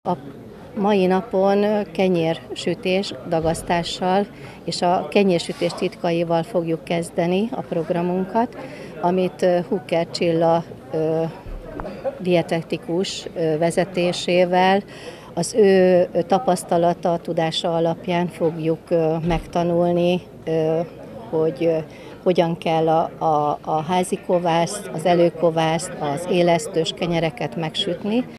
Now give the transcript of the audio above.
A mai napon kenyérsütés dagasztással és a kenyérsütés titkaival fogjuk kezdeni a programunkat, amit Hooker Csilla dietetikus vezetésével, az ő tapasztalata, tudása alapján fogjuk megtanulni, hogy hogyan kell a házi kovászt, az előkovászt, az élesztős kenyereket megsütni.